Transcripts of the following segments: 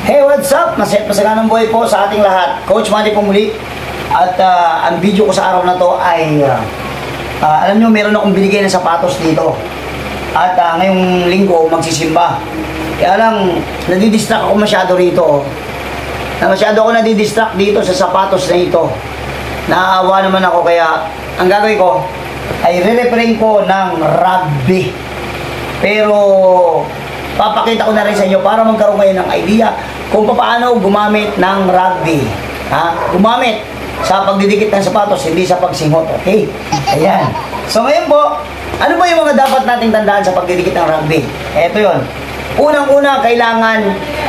Hey, what's up? Masaganang buhay po sa ating lahat. Coach Manny po muli. At ang video ko sa araw na to ay alam nyo, meron akong binigay ng sapatos dito. At ngayong linggo magsisimba. Kaya lang, nadidistract ako masyado rito. Masyado ako nadidistract dito sa sapatos na ito. Naaawa naman ako, kaya ang gagawin ko ay re-refrain ko ng rugby. Pero papakita ko na rin sa inyo para magkaroon kayo ng idea kung paano gumamit ng rugby. Gumamit sa pagdidikit ng sapatos, hindi sa pagsinghot. Okay? Ayan. So ngayon po, ano ba yung mga dapat nating tandaan sa pagdidikit ng rugby? Ito yon. Unang-una, kailangan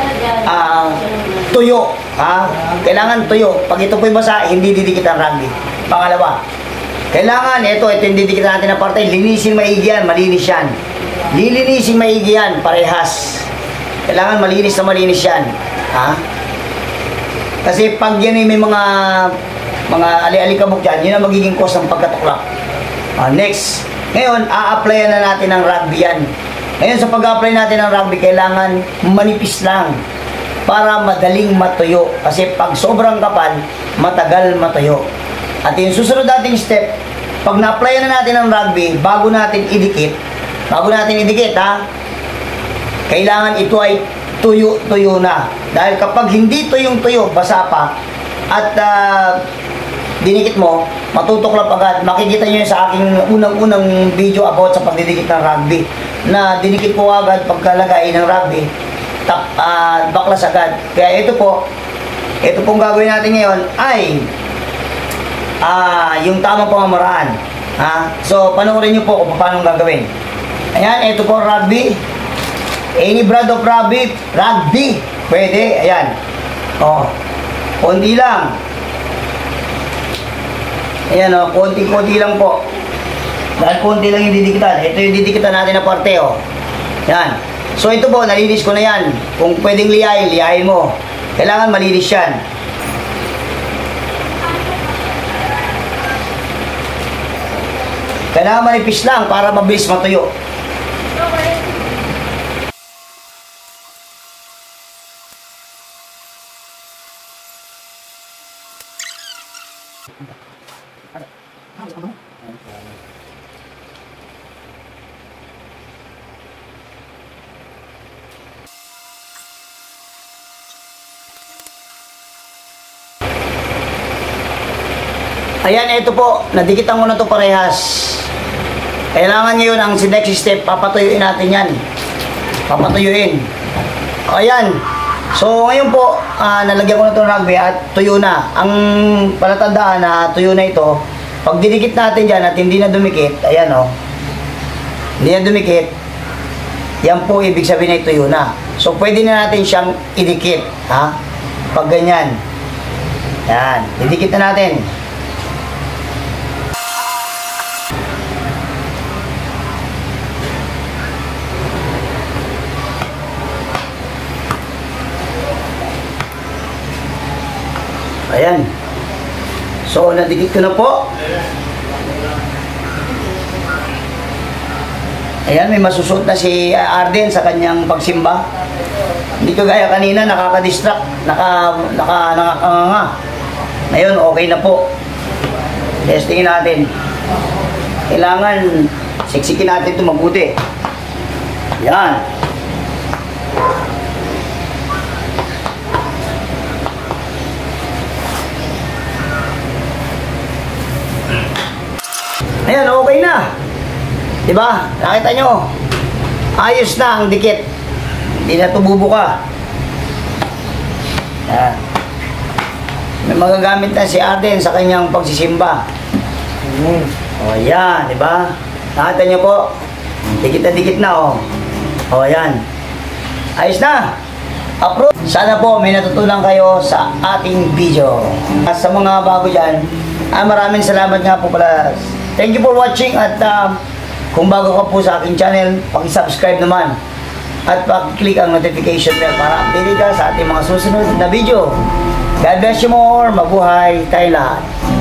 tuyo. Kailangan tuyo. Pag ito po'y basa, hindi didikit ang rugby. Pangalawa, kailangan, ito yung didikit natin na parte, linisin maigi yan, malinis yan. Lilinisin maigi yan, parehas. Kailangan malinis na malinis yan. Kasi pag yan ay may mga ali-alikabok dyan, yun ang magiging cause ng pagkatuklap. Next, ngayon, a-applyan na natin ang rugby yan. Ngayon, sa pag-apply natin ng rugby, kailangan manipis lang para madaling matuyo. Kasi pag sobrang kapal, matagal matuyo. At yung susunod nating step, pag na-applyan na natin ang rugby, bago natin idikit, kailangan ito ay tuyo-tuyo na. Dahil kapag hindi tuyong-tuyo, basa pa, at dinikit mo, matutuklap agad. Makikita nyo sa aking unang-unang video about sa pagdidikit ng rugby, na dinikit ko agad pagkalagay ng rugby, baklas agad. Kaya ito pong gagawin natin ngayon ay yung tamang pamamaraan. So, panoorin nyo po kung paano gagawin. Ayan, ito po rugby. Any brand of rugby, pwede. Ayan. Konti lang. Ayan, konti-konti lang po. Dahil konti lang yung didikitan. Ito yung didikitan natin na parte, Yan. So, ito po, nalinis ko na yan. Kung pwedeng liyahin mo. Kailangan malinis yan. Kailangan manipis lang para mabilis matuyo. Ayan, ito po, nadikitan ko na ito parehas. Kailangan ngayon ang next step, papatuyuin natin yan. Papatuyuin. Ayan. So, ngayon po, nalagyan ko na ito ng rugby at tuyo na. Ang palatandaan na tuyo na ito, pag didikit natin dyan at hindi na dumikit, ayan hindi na dumikit, yan po ibig sabihin na tuyo na. So, pwede na natin siyang idikit. Pag ganyan. Yan. Didikit na natin. Ayan. So, nadikit ko na po. Ayan, may masusuot na si Arden sa kanyang pagsimba. Hindi ko gaya kanina, nakaka-distract, nakakanganga. Ngayon, okay na po. Testingin natin. Kailangan siksikin natin ito mabuti. Yan. Ayan, okay na. Diba? Nakita nyo? Ayos na ang dikit. Hindi na ito bubuka. Ayan. May magagamit na si Arden sa kanyang pagsisimba. Ayan, diba? Nakita nyo po? Dikit na dikit na, ayan. Ayos na. Approve. Sana po may natutunan kayo sa ating video. Sa mga bago dyan, maraming salamat nga po pala. Thank you for watching, at kung bago ka po sa aking channel, paki-subscribe naman at paki-click ang notification bell para update ka sa ating mga susunod na video. God bless you more. Mabuhay tayo lahat.